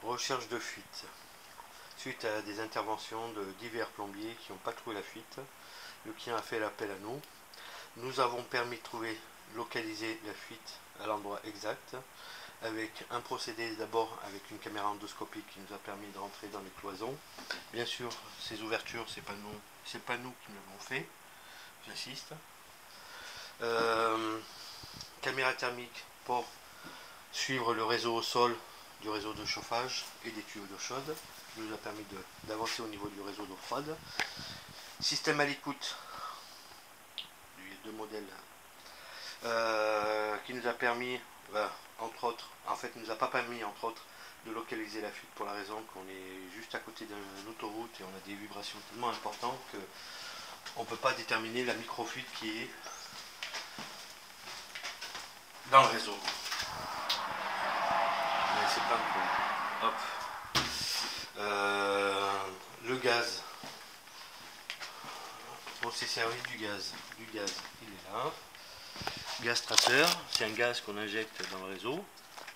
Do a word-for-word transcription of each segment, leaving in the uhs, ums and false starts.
Recherche de fuite. Suite à des interventions de divers plombiers qui n'ont pas trouvé la fuite, le client a fait l'appel à nous. Nous avons permis de trouver, localiser la fuite à l'endroit exact, avec un procédé d'abord avec une caméra endoscopique qui nous a permis de rentrer dans les cloisons. Bien sûr, ces ouvertures, c'est pas nous, c'est pas nous qui l'avons fait, j'insiste. Euh, caméra thermique pour suivre le réseau au sol du réseau de chauffage et des tuyaux d'eau chaude, qui nous a permis d'avancer au niveau du réseau d'eau froide. Système à l'écoute, il y a deux modèles, euh, qui nous a permis, bah, entre autres, en fait, nous a pas permis, entre autres, de localiser la fuite pour la raison qu'on est juste à côté d'une autoroute et on a des vibrations tellement importantes qu'on ne peut pas déterminer la micro-fuite qui est dans le réseau. Mais c'est pas un problème. Hop. Euh, le gaz. On s'est servi du gaz. Du gaz, il est là. Gaz traceur, c'est un gaz qu'on injecte dans le réseau.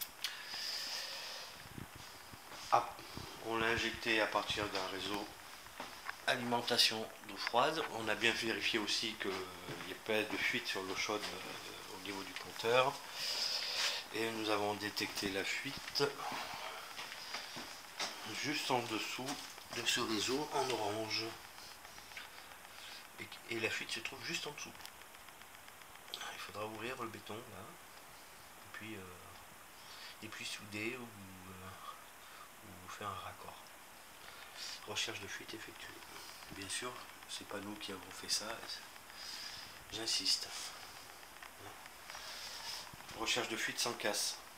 Ah, on l'a injecté à partir d'un réseau alimentation d'eau froide. On a bien vérifié aussi qu'il n'y ait pas de fuite sur l'eau chaude euh, au niveau du compteur. Et nous avons détecté la fuite juste en dessous de ce réseau en orange. Et, et la fuite se trouve juste en dessous. Il faudra ouvrir le béton là, et puis, euh, et puis souder ou, euh, ou faire un raccord. Recherche de fuite effectuée. Bien sûr, c'est pas nous qui avons fait ça, j'insiste. Recherche de fuite sans casse.